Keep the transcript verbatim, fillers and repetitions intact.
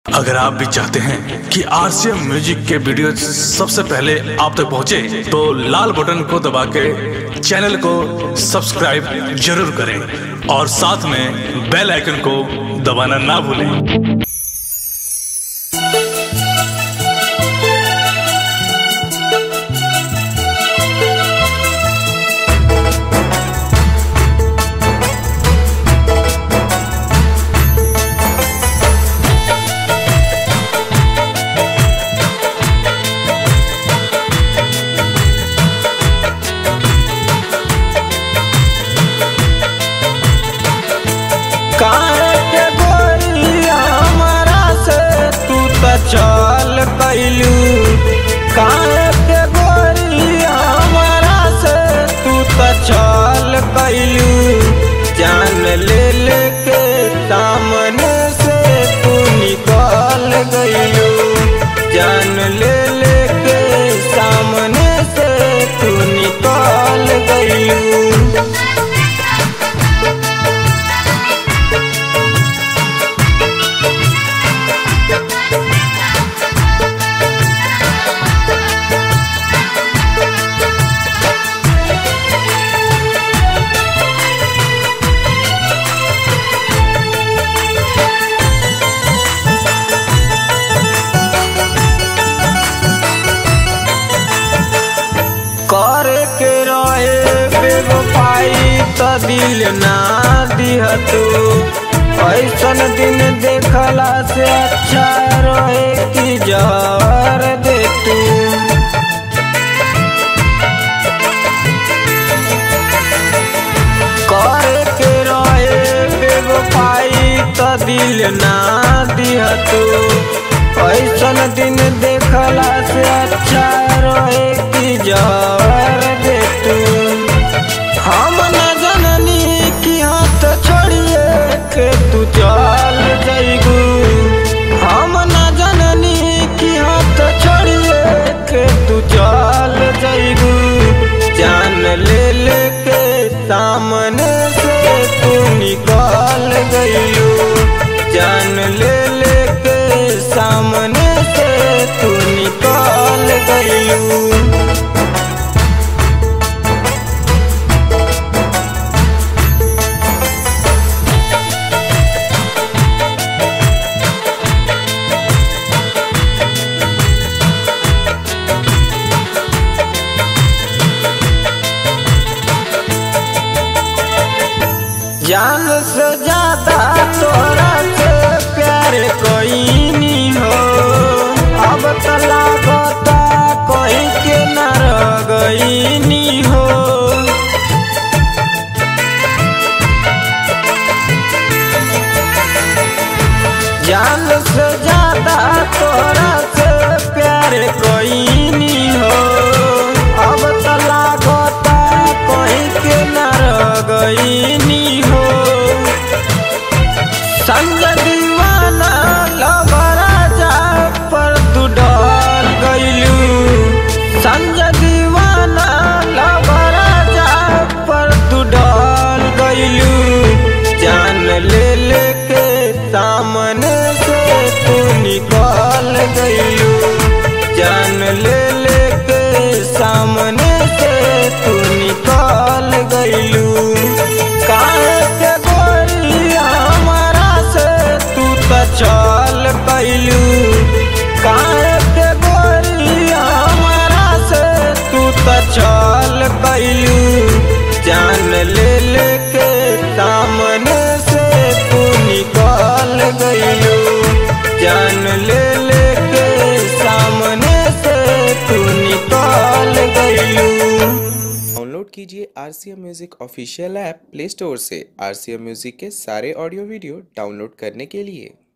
अगर आप भी चाहते हैं कि आरसीएम म्यूजिक के वीडियो सबसे पहले आप तक पहुंचे, तो लाल बटन को दबा के चैनल को सब्सक्राइब जरूर करें और साथ में बेल आइकन को दबाना ना भूलें। के गोरी हमारा से तू तो चल कैलू, के गोरी हमारा से तू तो चल कैलू। जान ले लेके सामने से तू निकल गईलू, जान ले लेके सामने से तू निकल गईलू। करे के रहे बेवफाई तो दिल ना दिया तू, ऐसन दिन देखला से अच्छा रहे कि जहर दे तू। करे के रहे बेवफाई तो दिल ना दिया तू, ऐसन दिन देखला से अच्छा रहे कि जहर दे तू। हम न जननी की हाथ छोड़िए के तू चल जाइगू, हम न जननी की हाथ छोड़िए के तू चल जाइगू। जान ले लेके सामने से तू निकल गईलू, जान ले लेके सामने से तू निकल गईलू। जान से ज्यादा तोरा से प्यार कोई हो, अब तो लागता कोई के न रह गई हो। जान से ज्यादा तोरा से प्यार कोई हो, अब तो लागता कोई के न रह गई हो। संग दीवाना लबरा जा पर तू डर गईलू, संग दीवाना लबरा जा पर तू डर गईलू। जान ले लेके सामने से तू निकल गईलू, जान ले लेके सामने से तू निकल गईलू। के गोरी हमारा से तू तो चल कैलू, के गोरी हमारा से तू तो चल कैलू। जान ले लेके सामने से तू निकल गईलू, जान ले लेके सामने से तू निकल गईलू। डाउनलोड कीजिए RCM music official app play store से आरसीएम म्यूजिक के सारे ऑडियो वीडियो डाउनलोड करने के लिए।